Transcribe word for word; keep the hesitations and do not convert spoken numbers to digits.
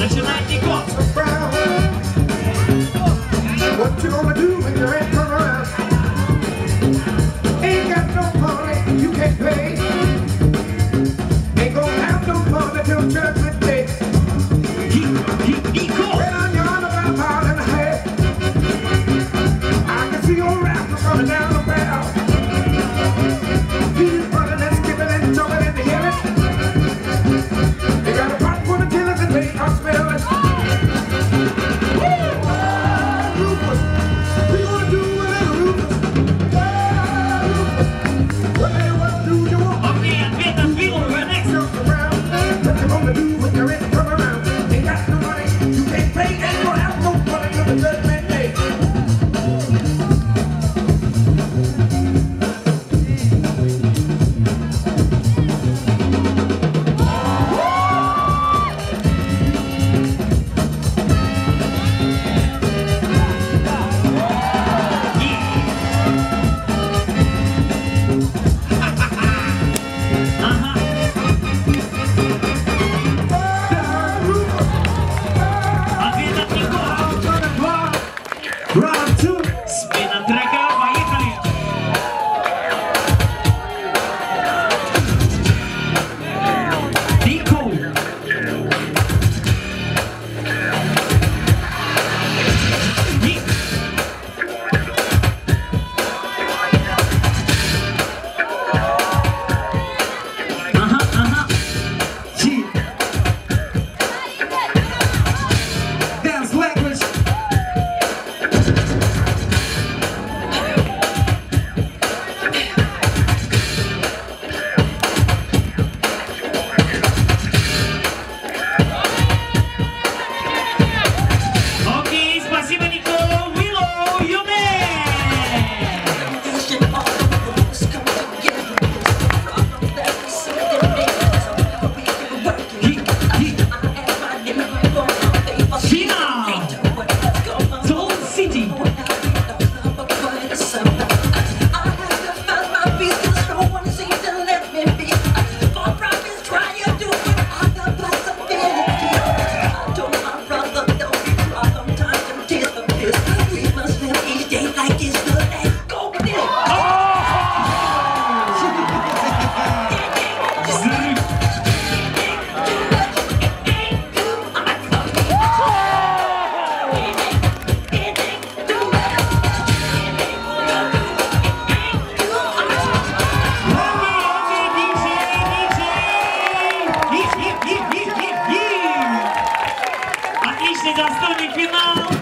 Начинает Нико. What you gonna do when your rent come around? Ain't got no money, you can't pay. Ain't gonna have no money till judgment day. Нико. Right on your arm about a mile and a half. I can see your rapper coming down the barrel. He's running and skipping and jumping in the air. They got a pot full of killers and they are smelling. Смена трека, поехали! Нико! Ник! Ага, ага! Чи! Dance language! Спасибо, Нико! Willow, you Отличный достойный финал!